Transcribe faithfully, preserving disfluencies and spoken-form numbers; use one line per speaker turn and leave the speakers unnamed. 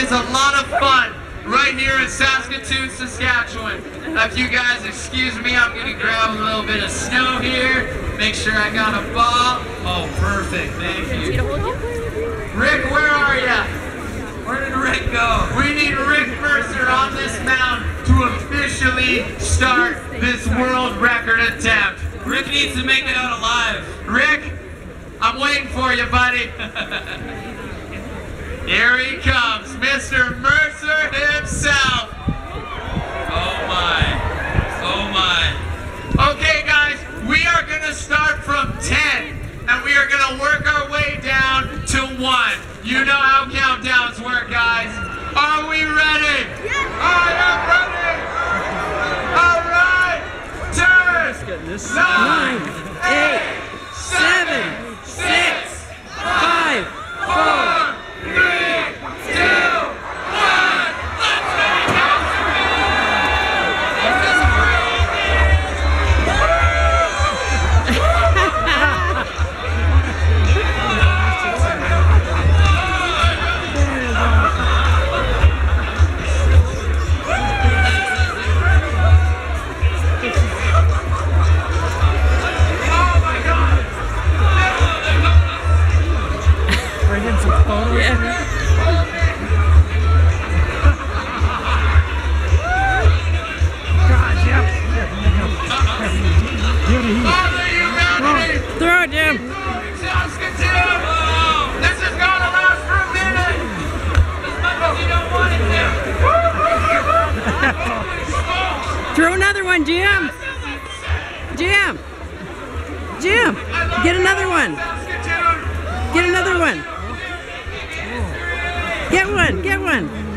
is a lot of fun right here in Saskatoon, Saskatchewan. If you guys excuse me, I'm going to grab a little bit of snow here. Make sure I got a ball. Oh, perfect. Thank you. Rick, where are ya? Where did Rick go? We need Rick Mercer on this mound to officially start this world record attempt.
Rick needs to make it out alive.
Rick, I'm waiting for you, buddy. Here he comes, Mister Mercer himself.
Oh my. Oh my.
Okay, guys, we are going to start from ten, and we are going to work our way down to one. You know how countdowns work, guys. Are we ready? Yeah. I am ready. All right. Turn. Nine, eight, seven, six, five, four, three, two, one. Let's make
Throw it, Jim.
Saskatoon. This is going to last for a minute. As much as you don't want it to.
Throw another one, Jim. Jim. Jim. Get another one. Get another one. Get one. Get one.